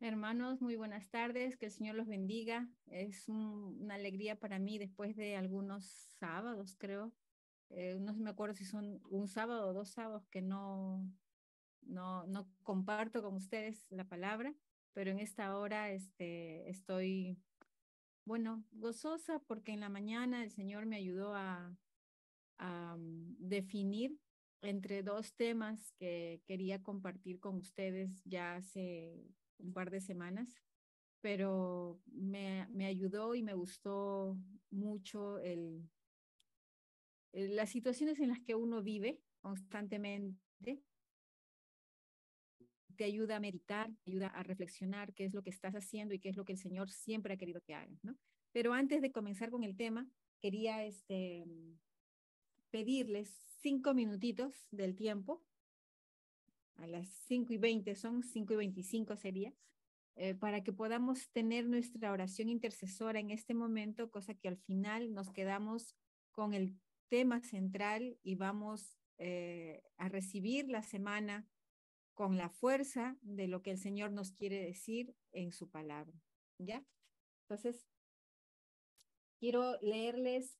Hermanos, muy buenas tardes, que el Señor los bendiga. Es una alegría para mí después de algunos sábados, creo. No me acuerdo si son un sábado o 2 sábados que no comparto con ustedes la palabra, pero en esta hora estoy, bueno, gozosa porque en la mañana el Señor me ayudó a definir entre dos temas que quería compartir con ustedes ya hace un par de semanas, pero me ayudó y me gustó mucho las situaciones en las que uno vive constantemente. Te ayuda a meditar, te ayuda a reflexionar qué es lo que estás haciendo y qué es lo que el Señor siempre ha querido que hagas, ¿no? Pero antes de comenzar con el tema, quería pedirles 5 minutitos del tiempo. A las 5:20 son, 5:25 sería, para que podamos tener nuestra oración intercesora en este momento, cosa que al final nos quedamos con el tema central y vamos a recibir la semana con la fuerza de lo que el Señor nos quiere decir en su palabra, ¿ya? Entonces, quiero leerles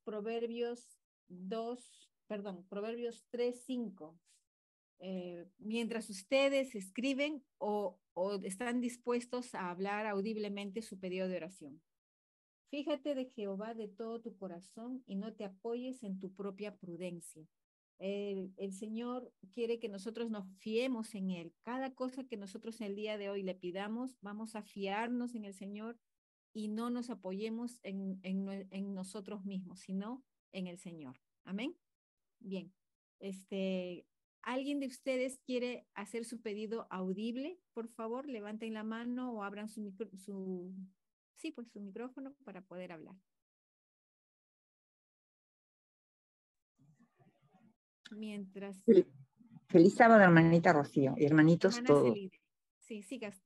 Proverbios 3:5. Mientras ustedes escriben o están dispuestos a hablar audiblemente su pedido de oración. Fíjate de Jehová de todo tu corazón y no te apoyes en tu propia prudencia. El Señor quiere que nosotros nos fiemos en Él. Cada cosa que nosotros el día de hoy le pidamos, vamos a fiarnos en el Señor y no nos apoyemos en nosotros mismos, sino en el Señor. Amén. Bien, este, ¿alguien de ustedes quiere hacer su pedido audible? Por favor, levanten la mano o abran sí, pues su micrófono para poder hablar. Mientras, Feliz sábado, hermanita Rocío y hermanitos hermana todos. Celide. Sí, sí, Gasta.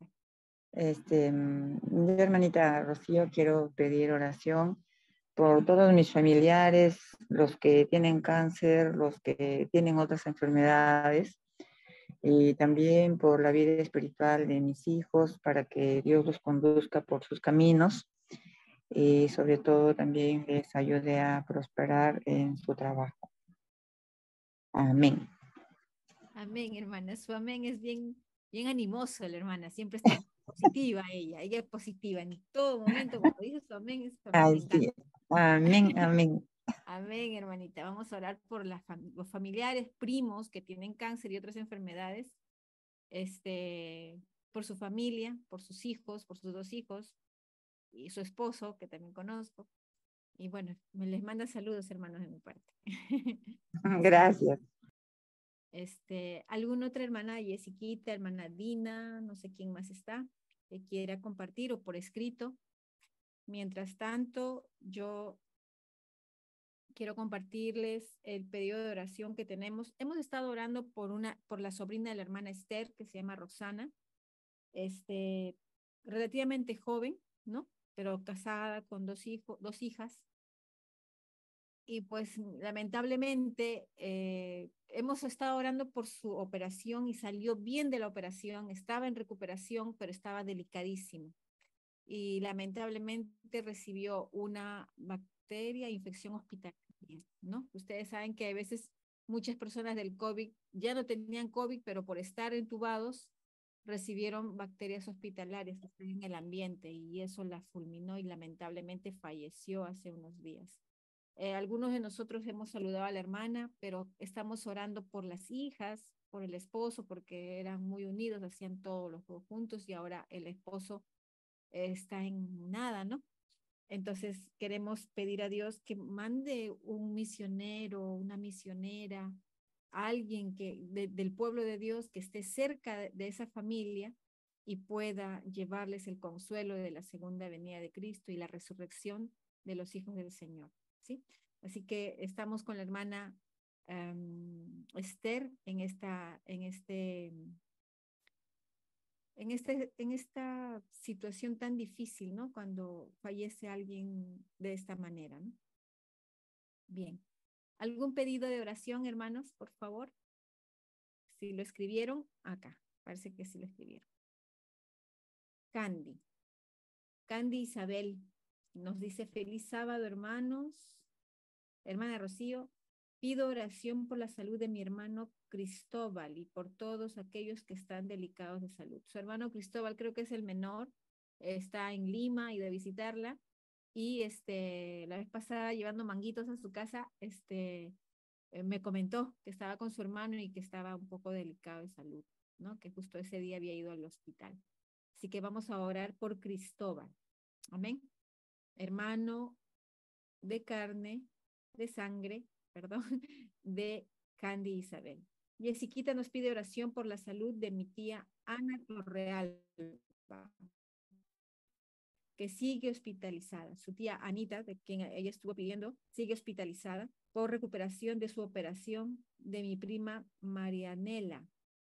Yo, hermanita Rocío, quiero pedir oración por todos mis familiares, los que tienen cáncer, los que tienen otras enfermedades, y también por la vida espiritual de mis hijos, para que Dios los conduzca por sus caminos y sobre todo también les ayude a prosperar en su trabajo. Amén. Amén, hermana. Su amén es bien animoso, la hermana. Siempre está positiva ella. Ella es positiva en todo momento. Cuando dice su amén, me Ay, encanta. sí. Amén, amén. Amén, hermanita. Vamos a orar por los familiares, primos que tienen cáncer y otras enfermedades, por su familia, por sus hijos, por sus 2 hijos y su esposo, que también conozco. Y bueno, me les manda saludos, hermanos, de mi parte. Gracias. ¿Alguna otra hermana, Jessiquita, hermana Dina, no sé quién más está, que quiera compartir o por escrito? Mientras tanto, yo quiero compartirles el pedido de oración que tenemos. Hemos estado orando por la sobrina de la hermana Esther, que se llama Roxana, relativamente joven, ¿no? Pero casada con 2 hijas. Y pues lamentablemente hemos estado orando por su operación y salió bien de la operación, estaba en recuperación, pero estaba delicadísimo. Y lamentablemente recibió una bacteria, infección hospitalaria, ¿no? Ustedes saben que a veces muchas personas del COVID ya no tenían COVID, pero por estar entubados recibieron bacterias hospitalarias que están en el ambiente y eso la fulminó y lamentablemente falleció hace unos días. Algunos de nosotros hemos saludado a la hermana, pero estamos orando por las hijas, por el esposo, porque eran muy unidos, hacían todos los dos juntos y ahora el esposo está en nada, ¿no? Entonces queremos pedir a Dios que mande un misionero, una misionera, alguien del pueblo de Dios que esté cerca de esa familia y pueda llevarles el consuelo de la segunda venida de Cristo y la resurrección de los hijos del Señor, ¿sí? Así que estamos con la hermana Esther en esta situación tan difícil, ¿no? Cuando fallece alguien de esta manera, ¿no? Bien. ¿Algún pedido de oración, hermanos, por favor? Si lo escribieron, acá. Parece que sí lo escribieron. Candy. Candy Isabel nos dice: feliz sábado, hermanos. Hermana Rocío, pido oración por la salud de mi hermano Cristóbal y por todos aquellos que están delicados de salud. Su hermano Cristóbal creo que es el menor, está en Lima y de visitarla. Y la vez pasada llevando manguitos a su casa, me comentó que estaba con su hermano y que estaba un poco delicado de salud, ¿no? Que justo ese día había ido al hospital. Así que vamos a orar por Cristóbal. Amén. Hermano de carne, de sangre, perdón, de Candy Isabel. Jessiquita nos pide oración por la salud de mi tía Ana Torrealba, que sigue hospitalizada. Su tía Anita, de quien ella estuvo pidiendo, sigue hospitalizada por recuperación de su operación de mi prima Marianela.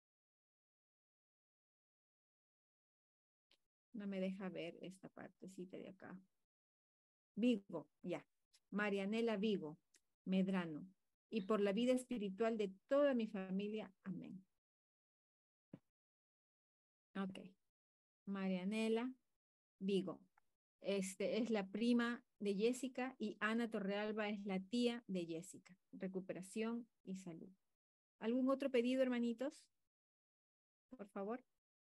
No me deja ver esta partecita de acá. Vigo, ya. Marianela Vigo Medrano. Y por la vida espiritual de toda mi familia. Amén. Ok. Marianela Vigo. Es la prima de Jessica y Ana Torrealba es la tía de Jessica. Recuperación y salud. ¿Algún otro pedido, hermanitos? Por favor.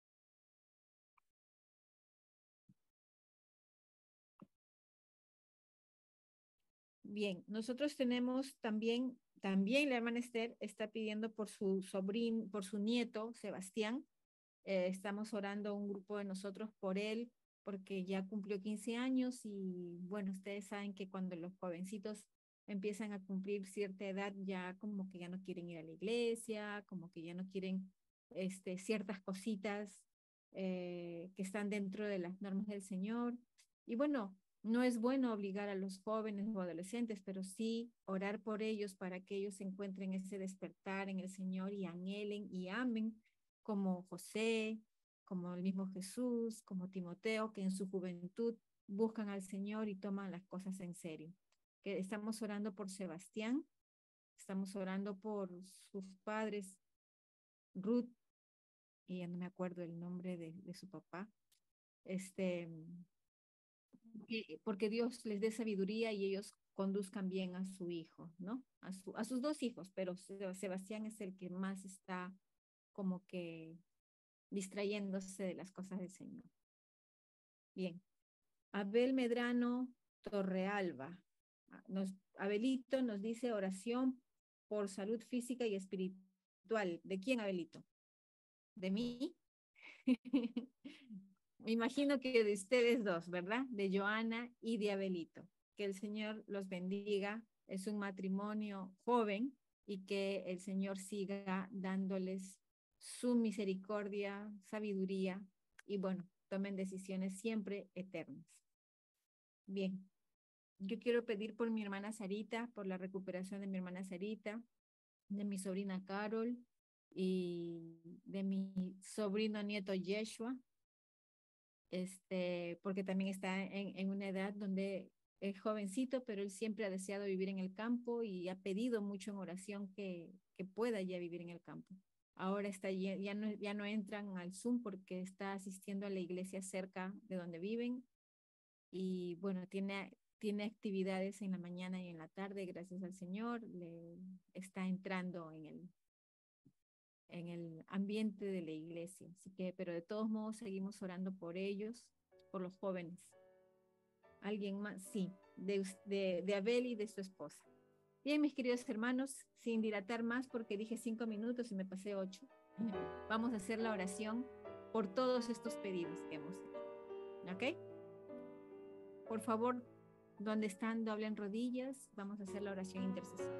Bien, nosotros tenemos también la hermana Esther está pidiendo por su sobrino, por su nieto, Sebastián. Estamos orando un grupo de nosotros por él, porque ya cumplió 15 años y bueno, ustedes saben que cuando los jovencitos empiezan a cumplir cierta edad, ya como que ya no quieren ir a la iglesia, como que ya no quieren ciertas cositas que están dentro de las normas del Señor. Y bueno, no es bueno obligar a los jóvenes o adolescentes, pero sí orar por ellos para que ellos encuentren ese despertar en el Señor y anhelen y amen como José, como el mismo Jesús, como Timoteo, que en su juventud buscan al Señor y toman las cosas en serio. Que estamos orando por Sebastián, estamos orando por sus padres, Ruth, y ya no me acuerdo el nombre de su papá, porque Dios les dé sabiduría y ellos conduzcan bien a su hijo, ¿no? A sus dos hijos, pero Sebastián es el que más está como que distrayéndose de las cosas del Señor. Bien. Abel Medrano Torrealba. Abelito nos dice oración por salud física y espiritual. ¿De quién, Abelito? ¿De mí? Me imagino que de ustedes dos, ¿verdad? De Joana y de Abelito. Que el Señor los bendiga. Es un matrimonio joven y que el Señor siga dándoles su misericordia, sabiduría y bueno, tomen decisiones siempre eternas. Bien, yo quiero pedir por mi hermana Sarita, por la recuperación de mi hermana Sarita, de mi sobrina Carol y de mi sobrino nieto Yeshua, porque también está en una edad donde es jovencito, pero él siempre ha deseado vivir en el campo y ha pedido mucho en oración que pueda ya vivir en el campo. Ahora ya no entran al Zoom porque está asistiendo a la iglesia cerca de donde viven y bueno, tiene actividades en la mañana y en la tarde, gracias al Señor, le está entrando en el ambiente de la iglesia. Así que, pero de todos modos seguimos orando por ellos, por los jóvenes. ¿Alguien más? Sí, de Abel y de su esposa. Bien, mis queridos hermanos, sin dilatar más porque dije 5 minutos y me pasé 8, vamos a hacer la oración por todos estos pedidos que hemos hecho. ¿Ok? Por favor, donde están, doblen rodillas, vamos a hacer la oración intercesora.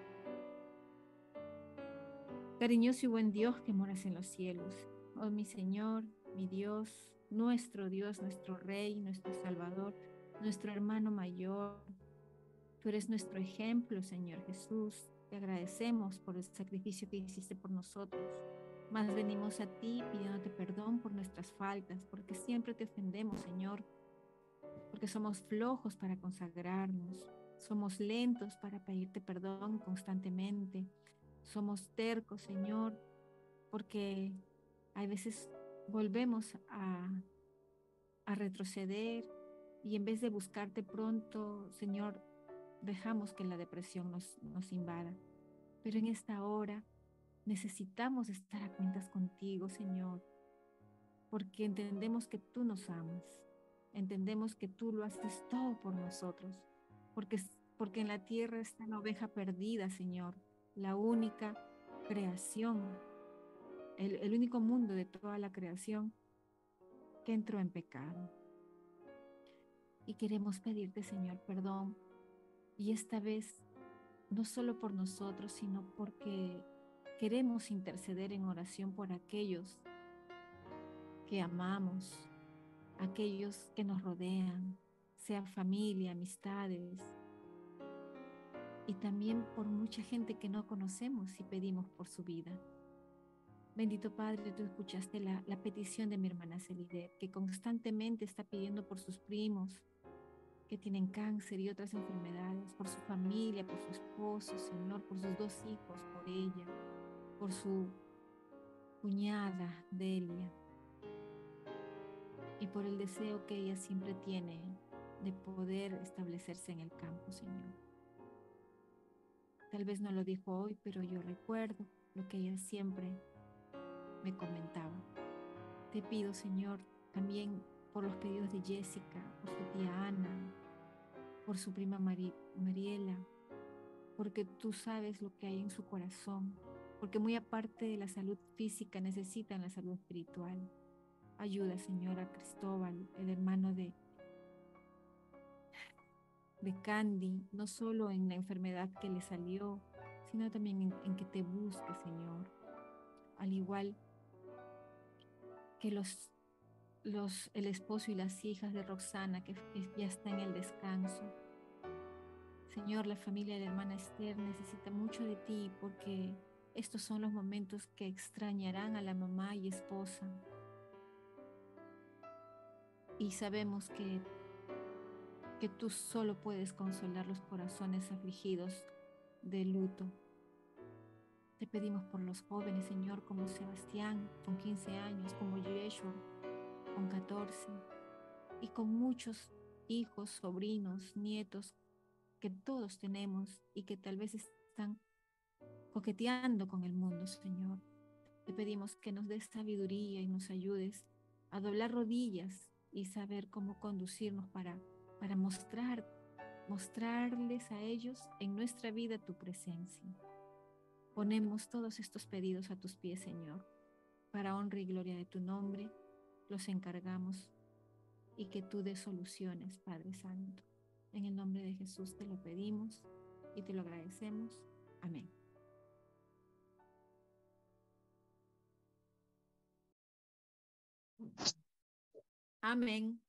Cariñoso y buen Dios que moras en los cielos, oh mi Señor, mi Dios, nuestro Rey, nuestro Salvador, nuestro hermano mayor. Tú eres nuestro ejemplo, Señor Jesús. Te agradecemos por el sacrificio que hiciste por nosotros. Más venimos a ti pidiéndote perdón por nuestras faltas, porque siempre te ofendemos, Señor, porque somos flojos para consagrarnos, somos lentos para pedirte perdón constantemente, somos tercos, Señor, porque a veces volvemos a retroceder y en vez de buscarte pronto, Señor, dejamos que la depresión nos invada. Pero en esta hora necesitamos estar a cuentas contigo, Señor, porque entendemos que tú nos amas, entendemos que tú lo haces todo por nosotros, porque, porque en la tierra está la oveja perdida, Señor, la única creación, el único mundo de toda la creación que entró en pecado. Y queremos pedirte, Señor, perdón, y esta vez no solo por nosotros, sino porque queremos interceder en oración por aquellos que amamos, aquellos que nos rodean, sea familia, amistades, y también por mucha gente que no conocemos y pedimos por su vida. Bendito Padre, tú escuchaste la petición de mi hermana Celide, que constantemente está pidiendo por sus primos que tienen cáncer y otras enfermedades, por su familia, por su esposo, Señor, por sus 2 hijos, por ella, por su cuñada Delia, y por el deseo que ella siempre tiene de poder establecerse en el campo, Señor. Tal vez no lo dijo hoy, pero yo recuerdo lo que ella siempre me comentaba. Te pido, Señor, también por los pedidos de Jessica, por su tía Ana, por su prima Mariela, porque tú sabes lo que hay en su corazón, porque muy aparte de la salud física necesitan la salud espiritual. Ayuda, Señor, a Cristóbal, el hermano de Candy, no solo en la enfermedad que le salió, sino también en que te busque, Señor. Al igual que el esposo y las hijas de Roxana, que ya está en el descanso. Señor, la familia de la hermana Esther necesita mucho de ti porque estos son los momentos que extrañarán a la mamá y esposa. Y sabemos que tú solo puedes consolar los corazones afligidos de luto. Te pedimos por los jóvenes, Señor, como Sebastián, con 15 años, como Yeshua, con 14, y con muchos hijos, sobrinos, nietos que todos tenemos y que tal vez están coqueteando con el mundo, Señor. Te pedimos que nos des sabiduría y nos ayudes a doblar rodillas y saber cómo conducirnos para mostrarles a ellos en nuestra vida tu presencia. Ponemos todos estos pedidos a tus pies, Señor, para honra y gloria de tu nombre. Los encargamos y que tú des soluciones, Padre Santo. En el nombre de Jesús te lo pedimos y te lo agradecemos. Amén. Amén.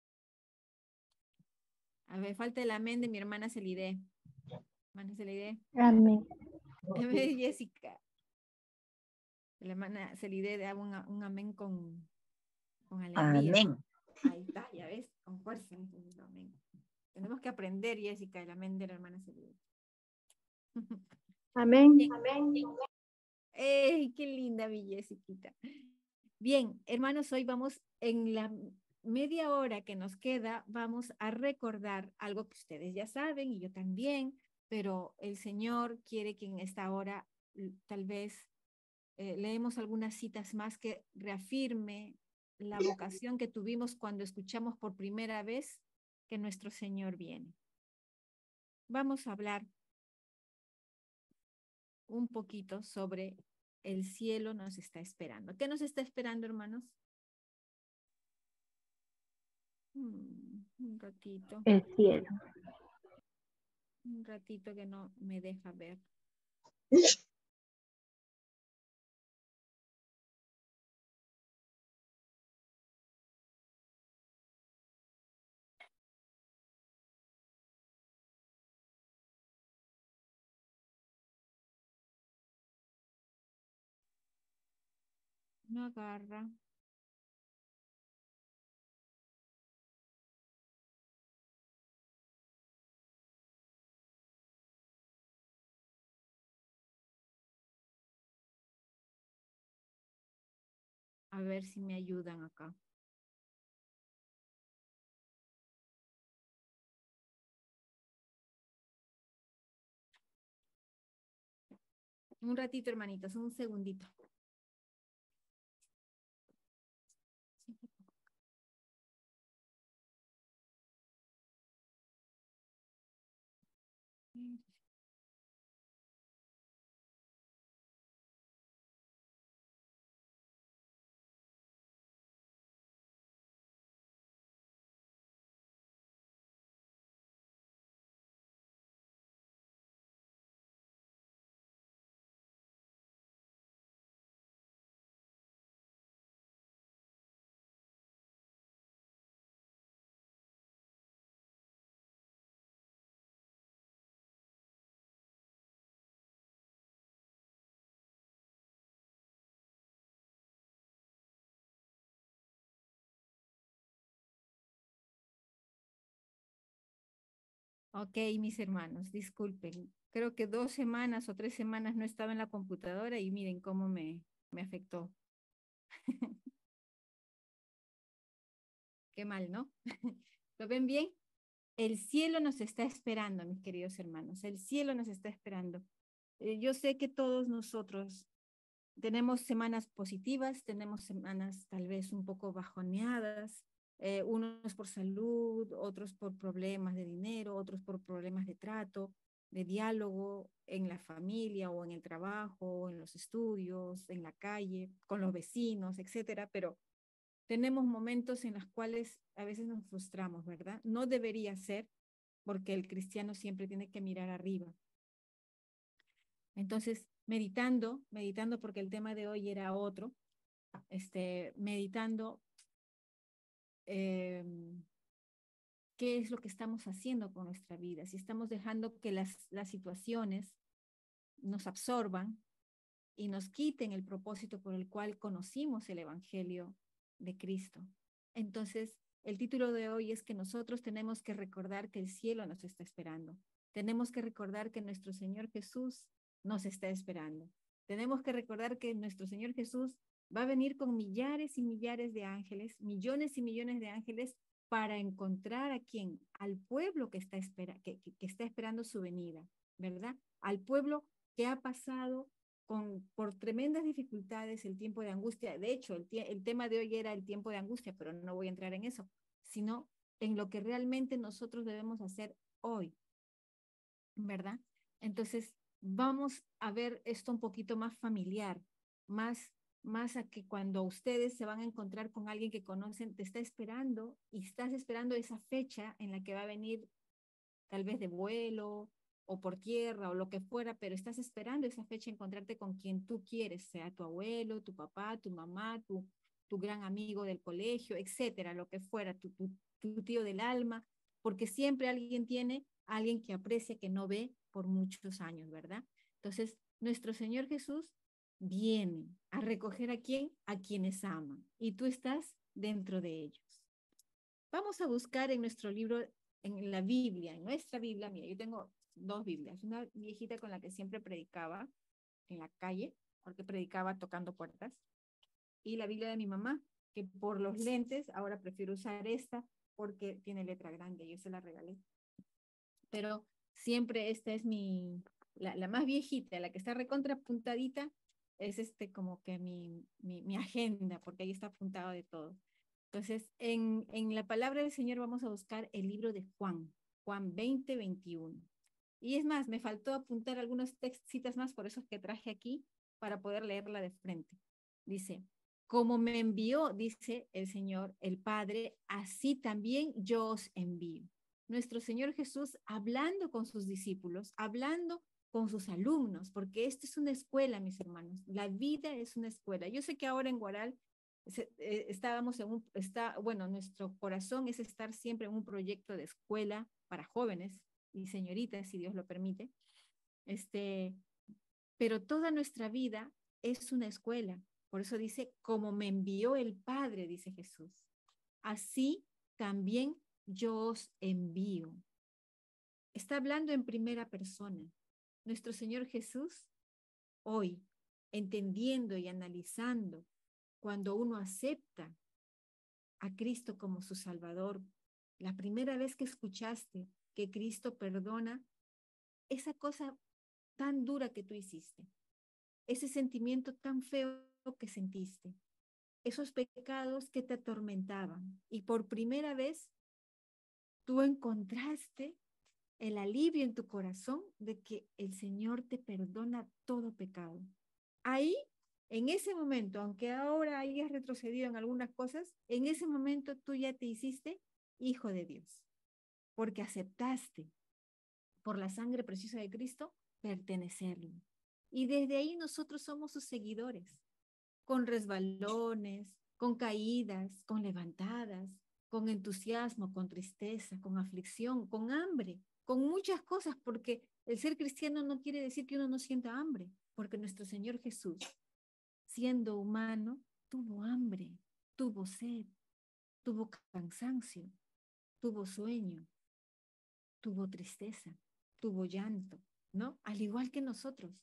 A ver, falta el amén de mi hermana Celide. Hermana Celide. Amén. Amén, Jessica. La hermana Celide da un amén con alegría. Amén. Ahí está, ya ves, con fuerza. Amén. Tenemos que aprender, Jessica, el amén de la hermana Celide. Amén. Bien. Amén. ¡Ey, qué linda mi Jessiquita! Bien, hermanos, hoy vamos en la media hora que nos queda, vamos a recordar algo que ustedes ya saben y yo también, pero el Señor quiere que en esta hora tal vez leemos algunas citas más que reafirme la vocación que tuvimos cuando escuchamos por primera vez que nuestro Señor viene. Vamos a hablar un poquito sobre el cielo nos está esperando. ¿Qué nos está esperando, hermanos? Un ratito. El cielo. Un ratito que no me deja ver. No agarra. A ver si me ayudan acá. Un ratito, hermanitos, un segundito. Ok, mis hermanos, disculpen. Creo que 2 semanas o 3 semanas no estaba en la computadora y miren cómo me afectó. Qué mal, ¿no? ¿Lo ven bien? El cielo nos está esperando, mis queridos hermanos. El cielo nos está esperando. Yo sé que todos nosotros tenemos semanas positivas, tenemos semanas tal vez un poco bajoneadas, unos por salud, otros por problemas de dinero, otros por problemas de trato, de diálogo en la familia o en el trabajo, o en los estudios, en la calle, con los vecinos, etcétera, pero tenemos momentos en los cuales a veces nos frustramos, ¿verdad? No debería ser, porque el cristiano siempre tiene que mirar arriba. Entonces, meditando porque el tema de hoy era otro, meditando eh, qué es lo que estamos haciendo con nuestra vida, si estamos dejando que las situaciones nos absorban y nos quiten el propósito por el cual conocimos el Evangelio de Cristo. Entonces, el título de hoy es que nosotros tenemos que recordar que el cielo nos está esperando. Tenemos que recordar que nuestro Señor Jesús nos está esperando. Tenemos que recordar que nuestro Señor Jesús va a venir con millares y millares de ángeles, millones y millones de ángeles para encontrar a quién, al pueblo que está esperando su venida, ¿verdad? Al pueblo que ha pasado por tremendas dificultades, el tiempo de angustia. De hecho, el tema de hoy era el tiempo de angustia, pero no voy a entrar en eso, sino en lo que realmente nosotros debemos hacer hoy, ¿verdad? Entonces, vamos a ver esto un poquito más familiar, más a que cuando ustedes se van a encontrar con alguien que conocen, te está esperando y estás esperando esa fecha en la que va a venir tal vez de vuelo o por tierra o lo que fuera, pero estás esperando esa fecha encontrarte con quien tú quieres, sea tu abuelo, tu papá, tu mamá, tu gran amigo del colegio, etcétera, lo que fuera, tu tío del alma, porque siempre alguien tiene a alguien que aprecia, que no ve por muchos años, ¿verdad? Entonces, nuestro Señor Jesús viene a recoger a quién, a quienes aman, y tú estás dentro de ellos. Vamos a buscar en nuestro libro, en la Biblia, en nuestra Biblia. Mira, yo tengo 2 Biblias, una viejita con la que siempre predicaba en la calle, porque predicaba tocando puertas, y la Biblia de mi mamá, que por los lentes ahora prefiero usar esta porque tiene letra grande, yo se la regalé. Pero siempre esta es la más viejita, la que está recontrapuntadita, es como que mi agenda, porque ahí está apuntado de todo. Entonces, en la palabra del Señor vamos a buscar el libro de Juan 20:21. Y es más, me faltó apuntar algunas citas más, por eso es que traje aquí para poder leerla de frente. Dice, como me envió, dice el Señor, el Padre, así también yo os envío. Nuestro Señor Jesús hablando con sus discípulos, hablando con sus alumnos, porque esto es una escuela, mis hermanos. La vida es una escuela. Yo sé que ahora en Guaral estábamos bueno, nuestro corazón es estar siempre en un proyecto de escuela para jóvenes y señoritas, si Dios lo permite. Pero toda nuestra vida es una escuela. Por eso dice, como me envió el Padre, dice Jesús, así también yo os envío. Está hablando en primera persona. Nuestro Señor Jesús, hoy, entendiendo y analizando, cuando uno acepta a Cristo como su Salvador, la primera vez que escuchaste que Cristo perdona esa cosa tan dura que tú hiciste, ese sentimiento tan feo que sentiste, esos pecados que te atormentaban. Y por primera vez tú encontraste el alivio en tu corazón de que el Señor te perdona todo pecado. Ahí, en ese momento, aunque ahora hayas retrocedido en algunas cosas, en ese momento tú ya te hiciste hijo de Dios, porque aceptaste por la sangre preciosa de Cristo pertenecerle. Y desde ahí nosotros somos sus seguidores, con resbalones, con caídas, con levantadas, con entusiasmo, con tristeza, con aflicción, con hambre, con muchas cosas, porque el ser cristiano no quiere decir que uno no sienta hambre, porque nuestro Señor Jesús, siendo humano, tuvo hambre, tuvo sed, tuvo cansancio, tuvo sueño, tuvo tristeza, tuvo llanto, ¿no? Al igual que nosotros,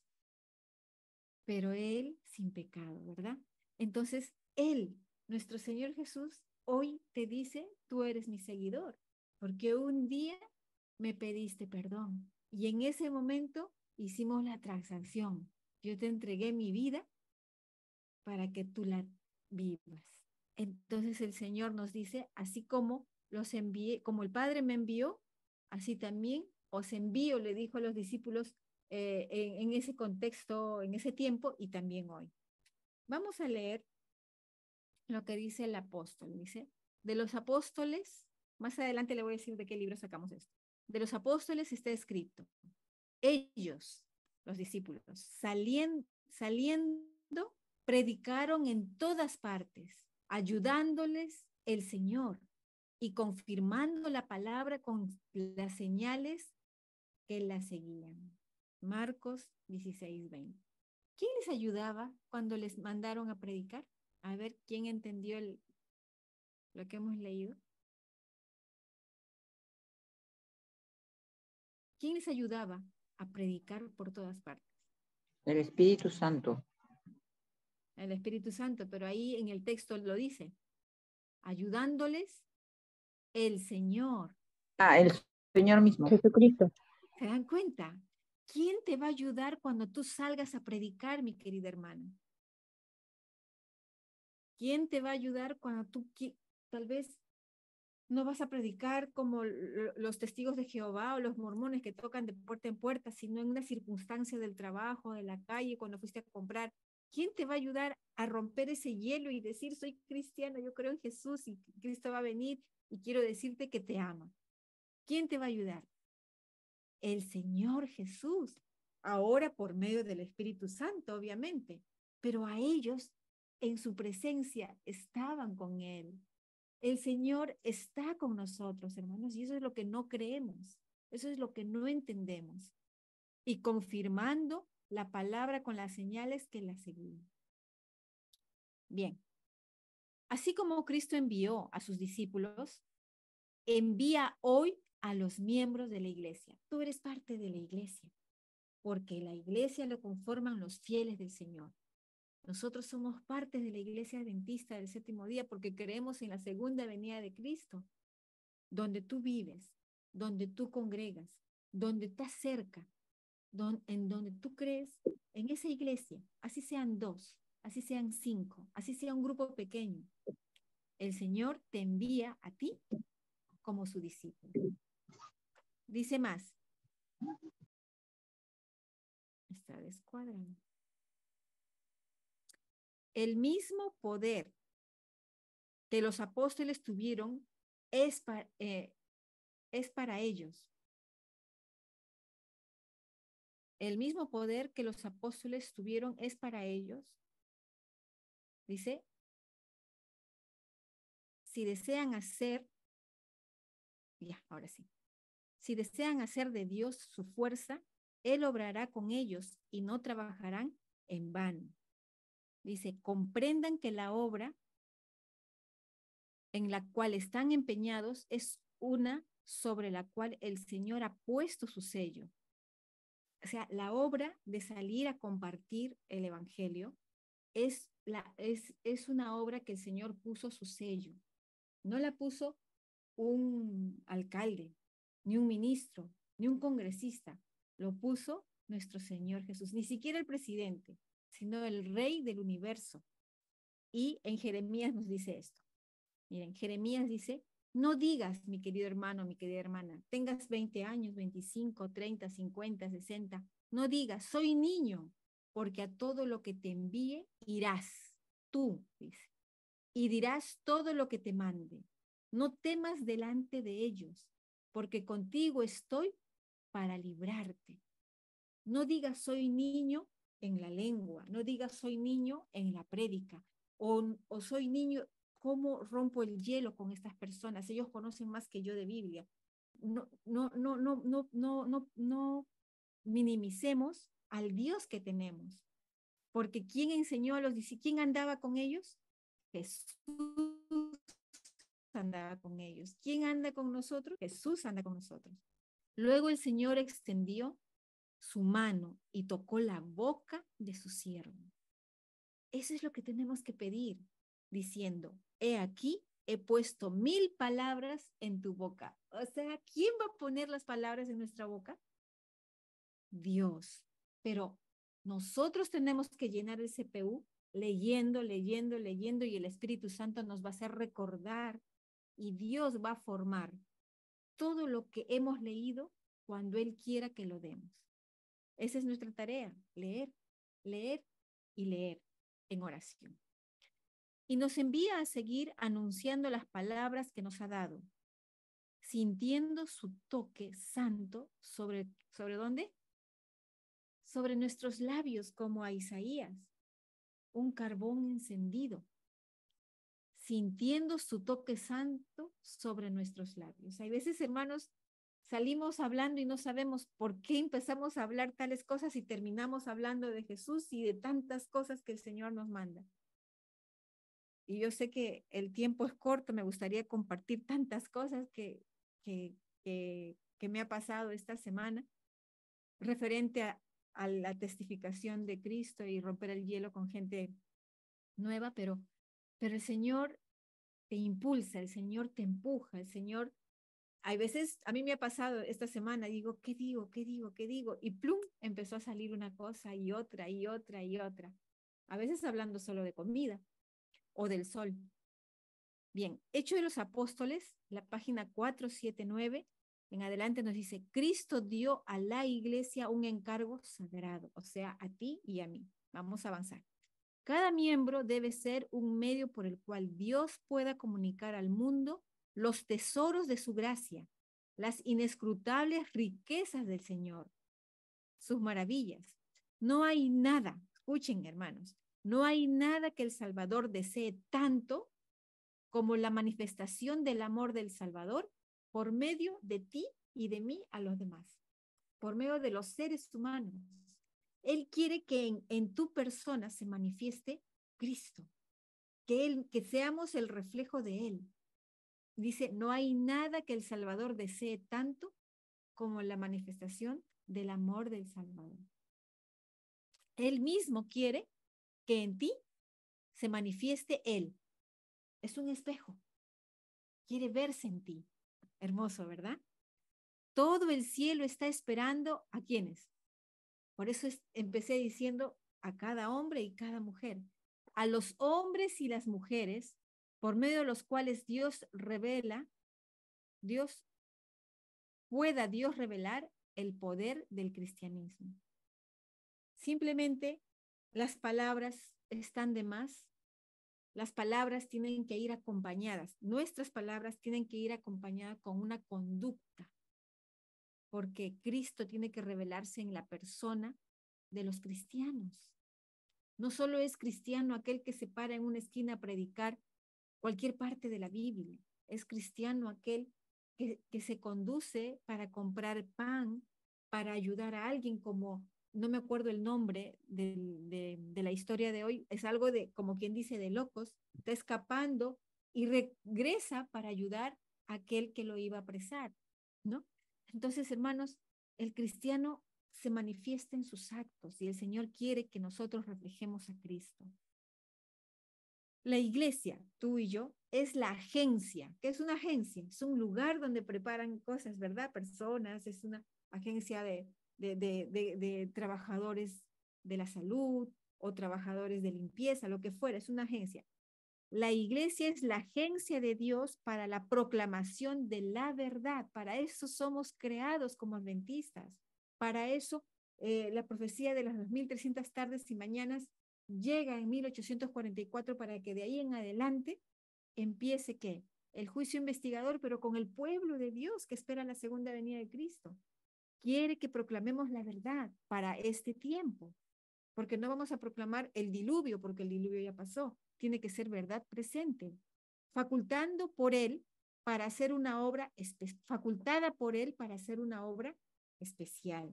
pero Él sin pecado, ¿verdad? Entonces, Él, nuestro Señor Jesús, hoy te dice, tú eres mi seguidor, porque un día me pediste perdón y en ese momento hicimos la transacción. Yo te entregué mi vida para que tú la vivas. Entonces el Señor nos dice, así como los envié, como el Padre me envió, así también os envío, le dijo a los discípulos en ese contexto, en ese tiempo y también hoy. Vamos a leer lo que dice el apóstol. Dice, de los apóstoles, más adelante le voy a decir de qué libro sacamos esto. De los apóstoles está escrito, ellos, los discípulos, saliendo, predicaron en todas partes, ayudándoles el Señor y confirmando la palabra con las señales que la seguían. Marcos 16:20. ¿Quién les ayudaba cuando les mandaron a predicar? A ver, ¿quién entendió lo que hemos leído? ¿Quién les ayudaba a predicar por todas partes? El Espíritu Santo. El Espíritu Santo, pero ahí en el texto lo dice, ayudándoles el Señor. Ah, el Señor mismo. Jesucristo. ¿Se dan cuenta? ¿Quién te va a ayudar cuando tú salgas a predicar, mi querida hermana? ¿Quién te va a ayudar cuando tú tal vez no vas a predicar como los testigos de Jehová o los mormones que tocan de puerta en puerta, sino en una circunstancia del trabajo, de la calle, cuando fuiste a comprar? ¿Quién te va a ayudar a romper ese hielo y decir, soy cristiano, yo creo en Jesús y Cristo va a venir y quiero decirte que te ama? ¿Quién te va a ayudar? El Señor Jesús, ahora por medio del Espíritu Santo, obviamente, pero a ellos en su presencia estaban con Él. El Señor está con nosotros, hermanos, y eso es lo que no creemos, eso es lo que no entendemos. Y confirmando la palabra con las señales que la seguían. Bien, así como Cristo envió a sus discípulos, envía hoy a los miembros de la iglesia. Tú eres parte de la iglesia, porque la iglesia lo conforman los fieles del Señor. Nosotros somos parte de la iglesia adventista del séptimo día porque creemos en la segunda venida de Cristo, donde tú vives, donde tú congregas, donde estás cerca, en donde tú crees en esa iglesia, así sean 2, así sean 5, así sea un grupo pequeño. El Señor te envía a ti como su discípulo. Dice más. Está descuadrando. El mismo poder que los apóstoles tuvieron es para ellos. El mismo poder que los apóstoles tuvieron es para ellos. Dice, si desean hacer, ya, ahora sí, si desean hacer de Dios su fuerza, Él obrará con ellos y no trabajarán en vano. Dice, comprendan que la obra en la cual están empeñados es una sobre la cual el Señor ha puesto su sello. O sea, la obra de salir a compartir el Evangelio es una obra que el Señor puso su sello. No la puso un alcalde, ni un ministro, ni un congresista. Lo puso nuestro Señor Jesús, ni siquiera el presidente. sino el Rey del universo. Y en Jeremías nos dice esto. Miren, Jeremías dice, no digas, mi querido hermano, mi querida hermana, tengas 20 años, 25, 30, 50, 60, no digas, soy niño, porque a todo lo que te envíe irás, tú, dice, y dirás todo lo que te mande. No temas delante de ellos, porque contigo estoy para librarte. No digas soy niño en la lengua, no digas soy niño en la prédica, o soy niño, ¿cómo rompo el hielo con estas personas? Ellos conocen más que yo de Biblia. No minimicemos al Dios que tenemos, porque ¿quién enseñó a los discípulos? ¿Quién andaba con ellos? Jesús andaba con ellos. ¿Quién anda con nosotros? Jesús anda con nosotros. Luego el Señor extendió su mano y tocó la boca de su siervo. Eso es lo que tenemos que pedir, diciendo, he aquí, he puesto 1000 palabras en tu boca. O sea, ¿quién va a poner las palabras en nuestra boca? Dios. Pero nosotros tenemos que llenar el CPU leyendo, leyendo, leyendo, y el Espíritu Santo nos va a hacer recordar y Dios va a formar todo lo que hemos leído cuando Él quiera que lo demos. Esa es nuestra tarea, leer, leer y leer en oración. Y nos envía a seguir anunciando las palabras que nos ha dado, sintiendo su toque santo ¿sobre dónde? Sobre nuestros labios, como a Isaías, un carbón encendido, sintiendo su toque santo sobre nuestros labios. Hay veces, hermanos, salimos hablando y no sabemos por qué empezamos a hablar tales cosas y terminamos hablando de Jesús y de tantas cosas que el Señor nos manda. Y yo sé que el tiempo es corto, me gustaría compartir tantas cosas que, que me ha pasado esta semana referente a la testificación de Cristo y romper el hielo con gente nueva, pero el Señor te impulsa, el Señor te empuja, el Señor, hay veces, a mí me ha pasado esta semana, digo, ¿qué digo? ¿Qué digo? ¿Qué digo? Y plum, empezó a salir una cosa y otra y otra y otra. A veces hablando solo de comida o del sol. Bien, Hechos de los Apóstoles, la página 479, en adelante nos dice, Cristo dio a la iglesia un encargo sagrado, o sea, a ti y a mí. Vamos a avanzar. Cada miembro debe ser un medio por el cual Dios pueda comunicar al mundo los tesoros de su gracia, las inescrutables riquezas del Señor, sus maravillas. No hay nada, escuchen hermanos, no hay nada que el Salvador desee tanto como la manifestación del amor del Salvador por medio de ti y de mí a los demás, por medio de los seres humanos. Él quiere que en tu persona se manifieste Cristo, que seamos el reflejo de Él. Dice, no hay nada que el Salvador desee tanto como la manifestación del amor del Salvador. Él mismo quiere que en ti se manifieste Él. Es un espejo. Quiere verse en ti. Hermoso, ¿verdad? Todo el cielo está esperando ¿a quiénes? Por eso empecé diciendo a cada hombre y cada mujer. A los hombres y las mujeres, por medio de los cuales Dios pueda Dios revelar el poder del cristianismo. Simplemente las palabras están de más. Las palabras tienen que ir acompañadas. Nuestras palabras tienen que ir acompañadas con una conducta, porque Cristo tiene que revelarse en la persona de los cristianos. No solo es cristiano aquel que se para en una esquina a predicar cualquier parte de la Biblia. Es cristiano aquel que se conduce para comprar pan, para ayudar a alguien, como, no me acuerdo el nombre de la historia de hoy, es algo de, como quien dice, de locos, está escapando y regresa para ayudar a aquel que lo iba a apresar, ¿no? Entonces, hermanos, el cristiano se manifiesta en sus actos y el Señor quiere que nosotros reflejemos a Cristo. La iglesia, tú y yo, es la agencia. ¿Qué es una agencia? Es un lugar donde preparan cosas, ¿verdad? Personas, es una agencia de trabajadores de la salud, o trabajadores de limpieza, lo que fuera, es una agencia. La iglesia es la agencia de Dios para la proclamación de la verdad. Para eso somos creados como adventistas. Para eso la profecía de las 2300 tardes y mañanas llega en 1844 para que de ahí en adelante empiece ¿qué? El juicio investigador, pero con el pueblo de Dios que espera la segunda venida de Cristo. Quiere que proclamemos la verdad para este tiempo, porque no vamos a proclamar el diluvio, porque el diluvio ya pasó. Tiene que ser verdad presente, facultando por él para hacer una obra, facultada por él para hacer una obra especial.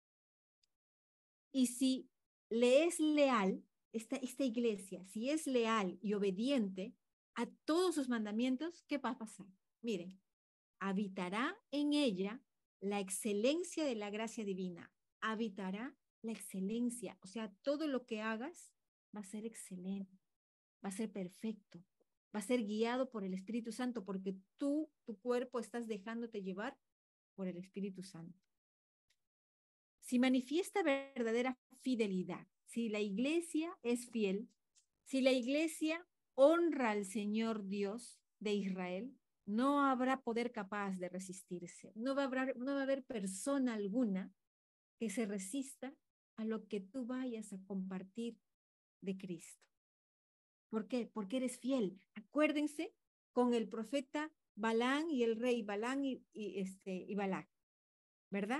Y si le es leal, esta iglesia, si es leal y obediente a todos sus mandamientos, ¿qué va a pasar? Miren, habitará en ella la excelencia de la gracia divina, habitará la excelencia, o sea, todo lo que hagas va a ser excelente, va a ser perfecto, va a ser guiado por el Espíritu Santo, porque tú, tu cuerpo, estás dejándote llevar por el Espíritu Santo. Si manifiesta verdadera fidelidad, si la iglesia es fiel, si la iglesia honra al Señor Dios de Israel, no habrá poder capaz de resistirse. No va a haber persona alguna que se resista a lo que tú vayas a compartir de Cristo. ¿Por qué? Porque eres fiel. Acuérdense con el profeta Balán y el rey Balán y Balac, ¿verdad?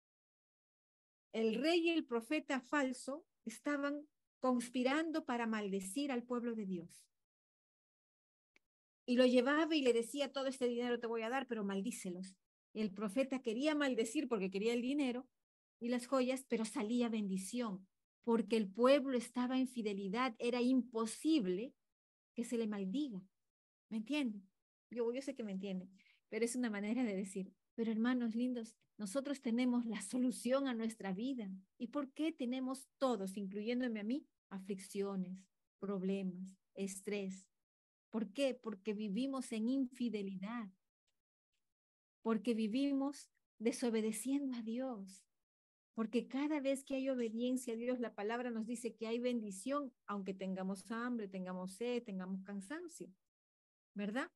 El rey y el profeta falso estaban conspirando para maldecir al pueblo de Dios. Y lo llevaba y le decía, todo este dinero te voy a dar, pero maldícelos. El profeta quería maldecir porque quería el dinero y las joyas, pero salía bendición, porque el pueblo estaba en fidelidad. Era imposible que se le maldiga. ¿Me entienden? Yo sé que me entienden, pero es una manera de decir, pero hermanos lindos, nosotros tenemos la solución a nuestra vida. ¿Y por qué tenemos todos, incluyéndome a mí, aflicciones, problemas, estrés? ¿Por qué? Porque vivimos en infidelidad, porque vivimos desobedeciendo a Dios, porque cada vez que hay obediencia a Dios, la palabra nos dice que hay bendición, aunque tengamos hambre, tengamos sed, tengamos cansancio, ¿verdad?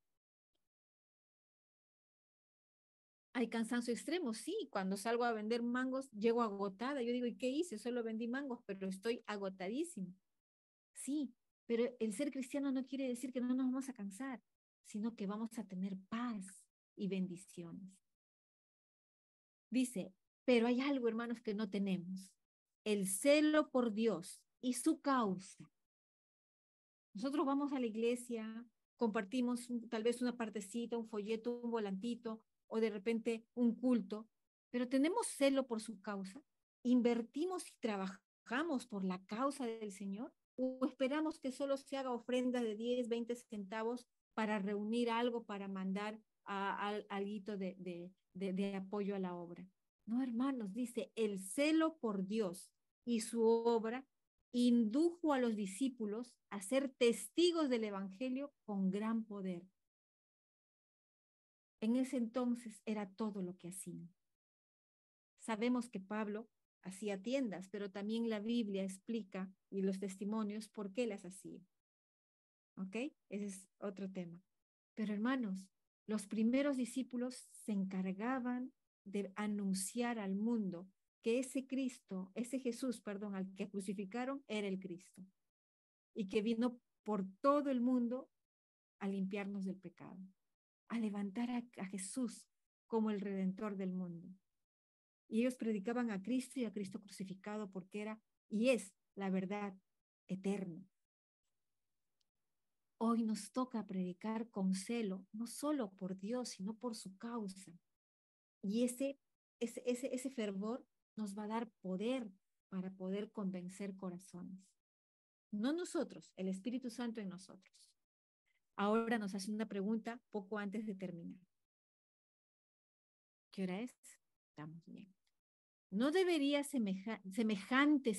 Hay cansancio extremo, sí. Cuando salgo a vender mangos, llego agotada. Yo digo, ¿y qué hice? Solo vendí mangos, pero estoy agotadísima. Sí, pero el ser cristiano no quiere decir que no nos vamos a cansar, sino que vamos a tener paz y bendiciones. Dice, pero hay algo, hermanos, que no tenemos. El celo por Dios y su causa. Nosotros vamos a la iglesia, compartimos tal vez una partecita, un folleto, un volantito, o de repente un culto, pero tenemos celo por su causa, invertimos y trabajamos por la causa del Señor, o esperamos que solo se haga ofrenda de 10, 20 centavos para reunir algo, para mandar algo de apoyo a la obra. No, hermanos, dice, el celo por Dios y su obra indujo a los discípulos a ser testigos del Evangelio con gran poder. En ese entonces era todo lo que hacían. Sabemos que Pablo hacía tiendas, pero también la Biblia explica y los testimonios por qué las hacía. ¿Ok? Ese es otro tema. Pero hermanos, los primeros discípulos se encargaban de anunciar al mundo que ese Cristo, ese Jesús, perdón, al que crucificaron, era el Cristo. Y que vino por todo el mundo a limpiarnos del pecado, a levantar a Jesús como el Redentor del mundo. Y ellos predicaban a Cristo y a Cristo crucificado porque era y es la verdad eterna. Hoy nos toca predicar con celo, no solo por Dios, sino por su causa. Y ese fervor nos va a dar poder para poder convencer corazones. No nosotros, el Espíritu Santo en nosotros. Ahora nos hace una pregunta poco antes de terminar. ¿Qué hora es? Estamos bien. ¿No debería semejante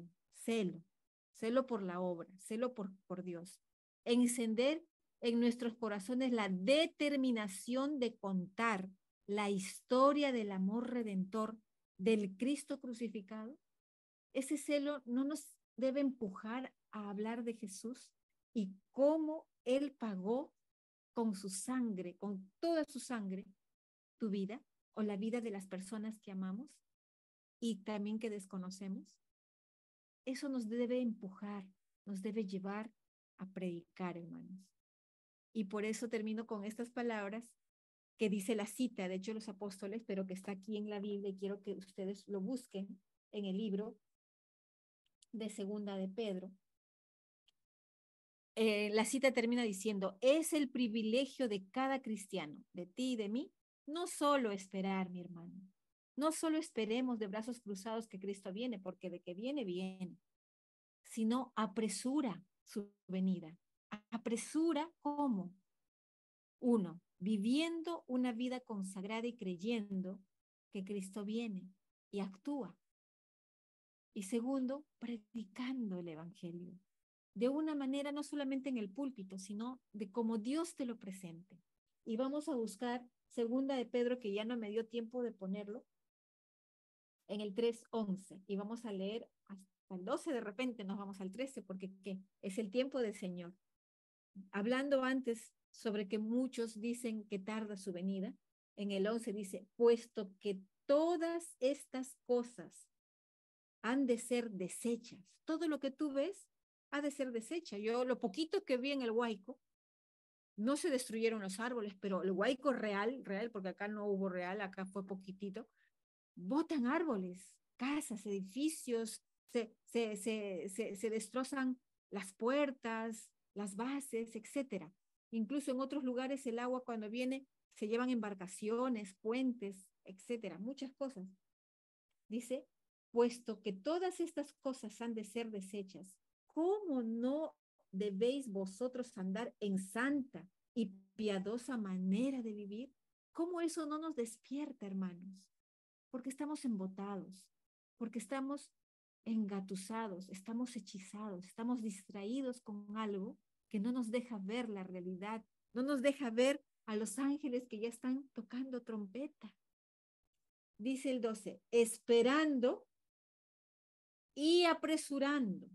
celo por la obra, celo por Dios, encender en nuestros corazones la determinación de contar la historia del amor redentor del Cristo crucificado? Ese celo no nos debe empujar a hablar de Jesús y cómo Él pagó con su sangre, con toda su sangre, tu vida o la vida de las personas que amamos y también que desconocemos. Eso nos debe empujar, nos debe llevar a predicar, hermanos. Y por eso termino con estas palabras que dice la cita de Hechos de los Apóstoles, pero que está aquí en la Biblia y quiero que ustedes lo busquen en el libro de Segunda de Pedro. La cita termina diciendo, es el privilegio de cada cristiano, de ti y de mí, no solo esperar, mi hermano, no solo esperemos de brazos cruzados que Cristo viene, porque de que viene, viene, sino apresura su venida. Apresura, ¿cómo? Uno, viviendo una vida consagrada y creyendo que Cristo viene y actúa. Y segundo, predicando el Evangelio. De una manera no solamente en el púlpito, sino de cómo Dios te lo presente. Y vamos a buscar segunda de Pedro, que ya no me dio tiempo de ponerlo, en el 3:11. Y vamos a leer hasta el 12, de repente nos vamos al 13, porque ¿qué? Es el tiempo del Señor. Hablando antes sobre que muchos dicen que tarda su venida, en el 11 dice, puesto que todas estas cosas han de ser deshechas. Todo lo que tú ves ha de ser deshecha. Yo lo poquito que vi en el Huayco, no se destruyeron los árboles, pero el Huayco real, porque acá no hubo real, acá fue poquitito, botan árboles, casas, edificios, se destrozan las puertas, las bases, etcétera. Incluso en otros lugares el agua cuando viene se llevan embarcaciones, puentes, etcétera, muchas cosas. Dice, puesto que todas estas cosas han de ser deshechas, ¿cómo no debéis vosotros andar en santa y piadosa manera de vivir? ¿Cómo eso no nos despierta, hermanos? Porque estamos embotados, porque estamos engatusados, estamos hechizados, estamos distraídos con algo que no nos deja ver la realidad, no nos deja ver a los ángeles que ya están tocando trompeta. Dice el 12, esperando y apresurando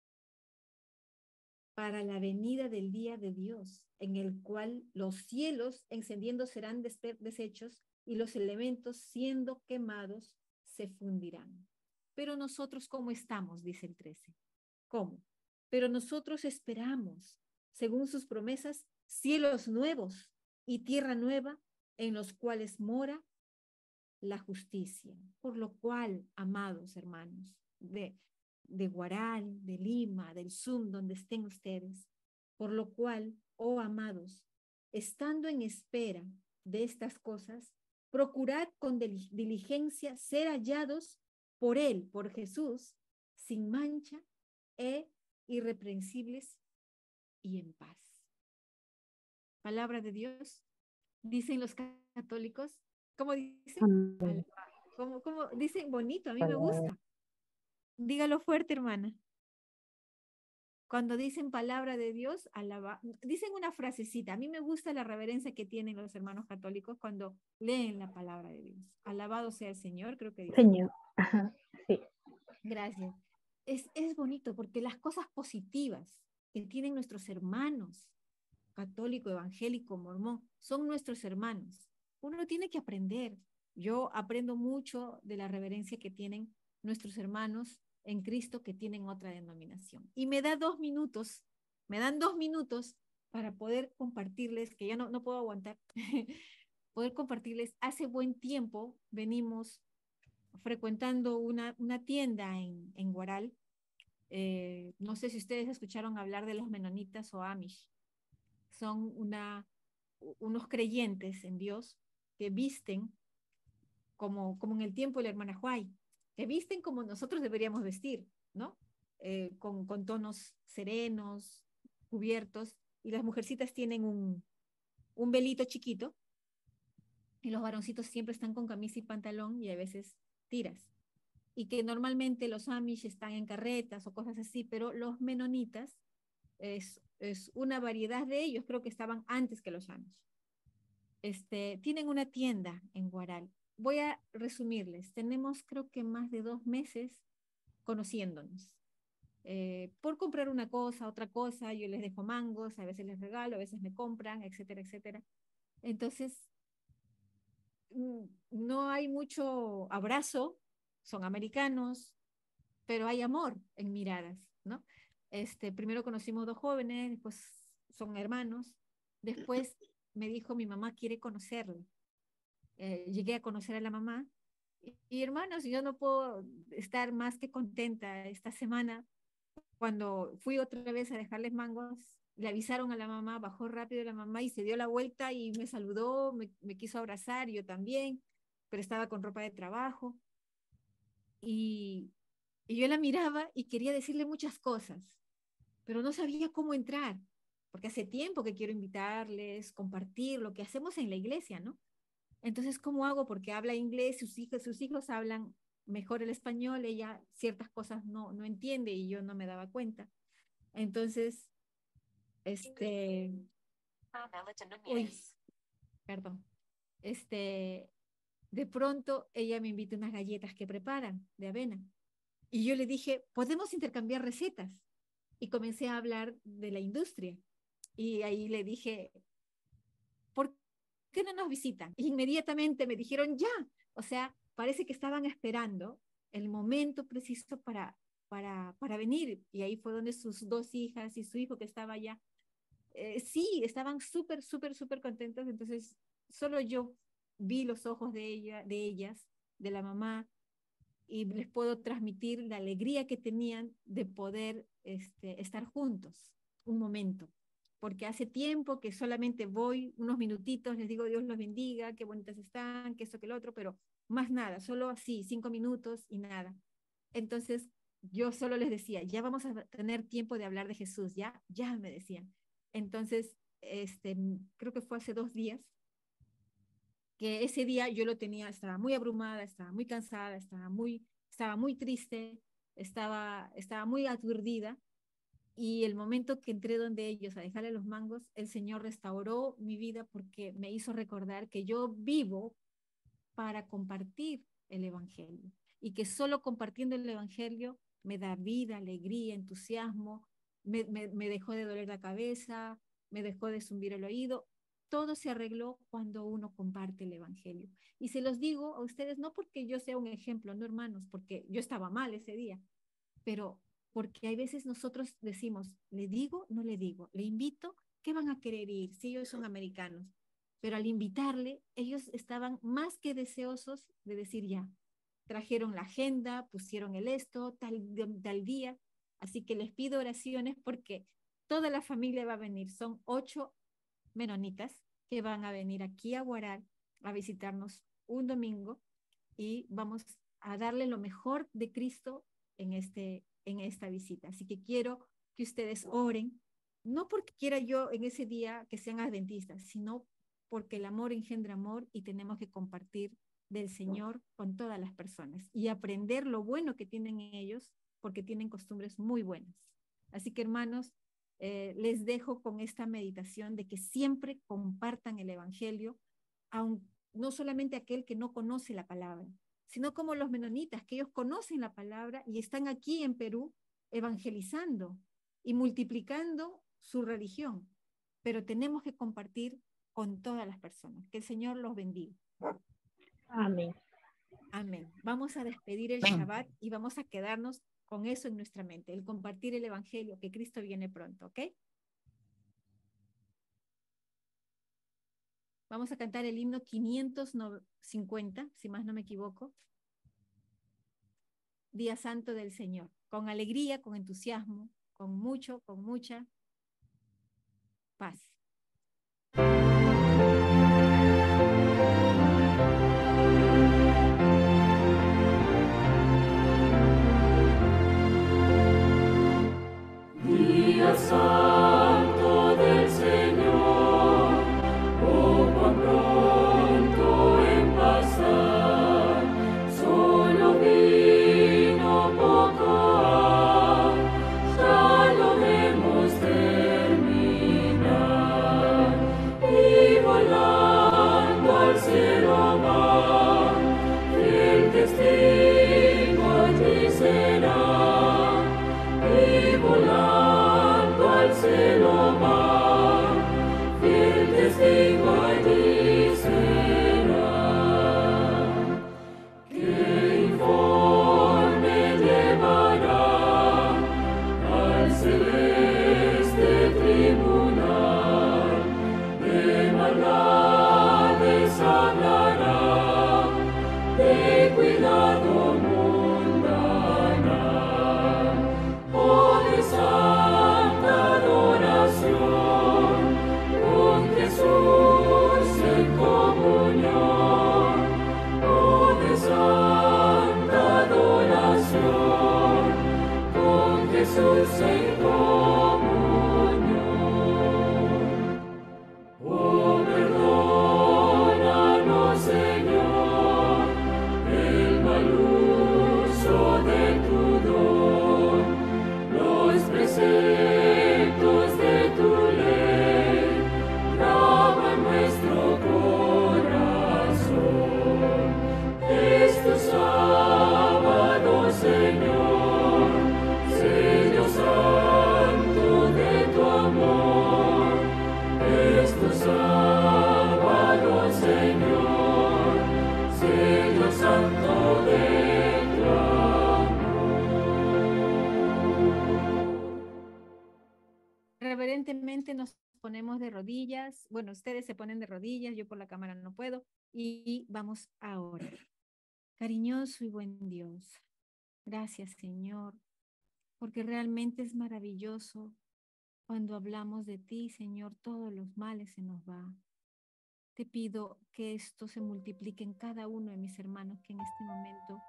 para la venida del día de Dios, en el cual los cielos encendiendo serán deshechos y los elementos siendo quemados se fundirán. Pero nosotros, ¿cómo estamos? Dice el 13. ¿Cómo? Pero nosotros esperamos, según sus promesas, cielos nuevos y tierra nueva en los cuales mora la justicia. Por lo cual, amados hermanos, de Guaral, de Lima, del Zoom, donde estén ustedes, por lo cual, oh amados, estando en espera de estas cosas, procurad con diligencia ser hallados por Él, por Jesús, sin mancha e irreprensibles y en paz. Palabra de Dios, dicen los católicos. ¿Cómo dicen? ¿Cómo dicen? Bonito, a mí me gusta. Dígalo fuerte, hermana. Cuando dicen palabra de Dios, dicen una frasecita. A mí me gusta la reverencia que tienen los hermanos católicos cuando leen la palabra de Dios. Alabado sea el Señor, creo que dice. Señor, ajá, sí. Gracias. Es bonito porque las cosas positivas que tienen nuestros hermanos, católico, evangélico, mormón, son nuestros hermanos. Uno tiene que aprender. Yo aprendo mucho de la reverencia que tienen nuestros hermanos en Cristo que tienen otra denominación. Y me dan 2 minutos para poder compartirles, que ya no puedo aguantar, poder compartirles. Hace buen tiempo venimos frecuentando una tienda en Guaral. No sé si ustedes escucharon hablar de los menonitas o Amish. Son unos creyentes en Dios que visten como en el tiempo de la hermana Huay, que visten como nosotros deberíamos vestir, ¿no? Con tonos serenos, cubiertos, y las mujercitas tienen un velito chiquito, y los varoncitos siempre están con camisa y pantalón, y a veces tiras. Y que normalmente los Amish están en carretas o cosas así, pero los menonitas es una variedad de ellos, creo que estaban antes que los Amish. Tienen una tienda en Guaral. Voy a resumirles, tenemos creo que más de 2 meses conociéndonos. por comprar una cosa, otra cosa. Yo les dejo mangos, a veces les regalo, a veces me compran, etcétera, etcétera. Entonces, no hay mucho abrazo, son americanos, pero hay amor en miradas, ¿no? Primero conocimos dos jóvenes, después son hermanos, después me dijo mi mamá quiere conocerlo. Llegué a conocer a la mamá y hermanos, yo no puedo estar más que contenta esta semana. Cuando fui otra vez a dejarles mangos, le avisaron a la mamá, bajó rápido la mamá y se dio la vuelta y me saludó, me quiso abrazar, yo también, pero estaba con ropa de trabajo. Y yo la miraba y quería decirle muchas cosas, pero no sabía cómo entrar, porque hace tiempo que quiero invitarles, compartir lo que hacemos en la iglesia, ¿no? Entonces, ¿cómo hago? Porque habla inglés, sus hijos hablan mejor el español, ella ciertas cosas no entiende y yo no me daba cuenta. Entonces, uy, perdón, de pronto ella me invita unas galletas que preparan de avena. Y yo le dije, podemos intercambiar recetas. Y comencé a hablar de la industria. Y ahí le dije, ¿por qué no nos visitan? E inmediatamente me dijeron, ya. O sea, parece que estaban esperando el momento preciso para venir. Y ahí fue donde sus dos hijas y su hijo que estaba allá, sí, estaban súper, súper, súper contentos. Entonces, solo yo vi los ojos de ellas, de la mamá, y les puedo transmitir la alegría que tenían de poder estar juntos un momento, porque hace tiempo que solamente voy unos minutitos, les digo Dios los bendiga, qué bonitas están, que esto, que el otro, pero más nada, solo así, 5 minutos y nada. Entonces yo solo les decía, ya vamos a tener tiempo de hablar de Jesús, ya me decían. Entonces, creo que fue hace 2 días, que ese día yo lo tenía, estaba muy abrumada, estaba muy cansada, estaba muy triste, estaba muy aturdida, y el momento que entré donde ellos a dejarle los mangos, el Señor restauró mi vida porque me hizo recordar que yo vivo para compartir el Evangelio y que solo compartiendo el Evangelio me da vida, alegría, entusiasmo, me dejó de doler la cabeza, me dejó de zumbir el oído. Todo se arregló cuando uno comparte el Evangelio. Y se los digo a ustedes, no porque yo sea un ejemplo, no hermanos, porque yo estaba mal ese día, pero porque hay veces nosotros decimos, ¿le digo? No le digo. ¿Le invito? ¿Qué van a querer ir si ellos son americanos? Pero al invitarle, ellos estaban más que deseosos de decir ya. Trajeron la agenda, pusieron el esto, tal día. Así que les pido oraciones porque toda la familia va a venir. Son 8 menonitas que van a venir aquí a Huaral a visitarnos un domingo y vamos a darle lo mejor de Cristo en esta visita. Así que quiero que ustedes oren, no porque quiera yo en ese día que sean adventistas, sino porque el amor engendra amor y tenemos que compartir del Señor con todas las personas y aprender lo bueno que tienen ellos, porque tienen costumbres muy buenas. Así que hermanos, les dejo con esta meditación de que siempre compartan el Evangelio, aun, no solamente aquel que no conoce la palabra, sino como los menonitas, que ellos conocen la palabra y están aquí en Perú evangelizando y multiplicando su religión. Pero tenemos que compartir con todas las personas. Que el Señor los bendiga. Amén. Amén. Vamos a despedir el Shabbat y vamos a quedarnos con eso en nuestra mente, el compartir el Evangelio, que Cristo viene pronto, ¿ok? Vamos a cantar el himno 550, si más no me equivoco. Día Santo del Señor, con alegría, con entusiasmo, con mucha paz. Día Santo del Señor, oh cuán pronto en pasar, solo vino poco ha, ya lo vemos terminar. hablará de cuidado mundanal o de santa adoración con Jesús en comunión, o de santa adoración con Jesús en comunión. Oh, perdónanos, Señor, el mal uso de tu don, los preceptos de tu ley, graba en nuestro corazón. Este sábado, Señor, sello santo de tu amor. Este sábado, Señor, sello santo de tu amor. Reverentemente nos ponemos de rodillas. Bueno, ustedes se ponen de rodillas, yo por la cámara no puedo. Y vamos a orar. Cariñoso y buen Dios, gracias, Señor, porque realmente es maravilloso cuando hablamos de ti, Señor, todos los males se nos van. Te pido que esto se multiplique en cada uno de mis hermanos que en este momento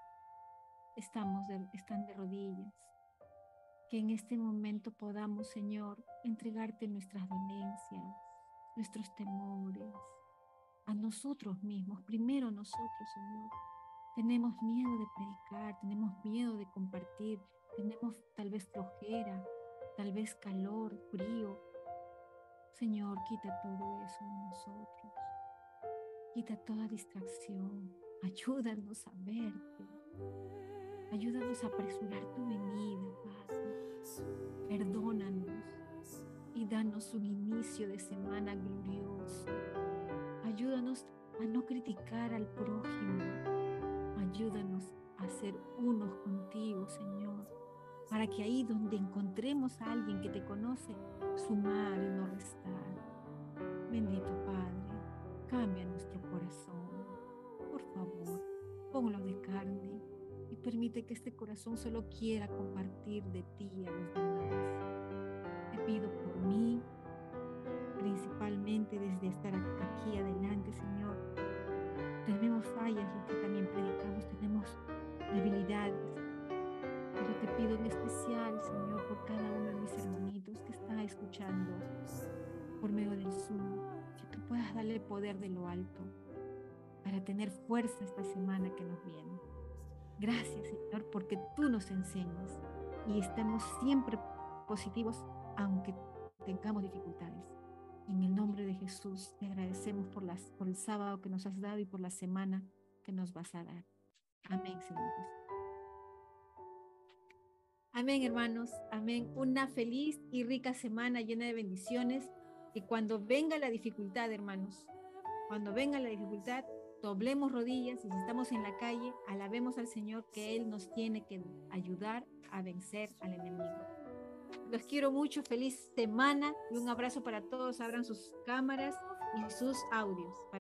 están de rodillas. Que en este momento podamos, Señor, entregarte nuestras dolencias, nuestros temores, a nosotros mismos, primero nosotros, Señor. Tenemos miedo de predicar, tenemos miedo de compartir, tenemos tal vez flojera, tal vez calor, frío. Señor, quita todo eso de nosotros. Quita toda distracción. Ayúdanos a verte. Ayúdanos a apresurar tu venida, Padre. Perdónanos y danos un inicio de semana glorioso. Ayúdanos a no criticar al prójimo. Ayúdanos a ser unos contigo, Señor, para que ahí donde encontremos a alguien que te conoce, sumar y no restar. Bendito Padre, cambia nuestro corazón. Por favor, ponlo de carne y permite que este corazón solo quiera compartir de ti a los demás. Te pido por mí, principalmente desde estar aquí adelante, Señor. Tenemos fallas, los que también predicamos, tenemos debilidades, pero te pido en especial, Señor, por cada uno de mis hermanitos que está escuchando por medio del Zoom, que tú puedas darle el poder de lo alto para tener fuerza esta semana que nos viene. Gracias, Señor, porque tú nos enseñas y estamos siempre positivos aunque tengamos dificultades. En el nombre de Jesús te agradecemos por el sábado que nos has dado y por la semana que nos vas a dar. Amén, Señor Jesús. Amén, hermanos. Amén. Una feliz y rica semana llena de bendiciones. Y cuando venga la dificultad, hermanos, cuando venga la dificultad, doblemos rodillas y si estamos en la calle, alabemos al Señor que Él nos tiene que ayudar a vencer al enemigo. Los quiero mucho, feliz semana y un abrazo para todos. Abran sus cámaras y sus audios.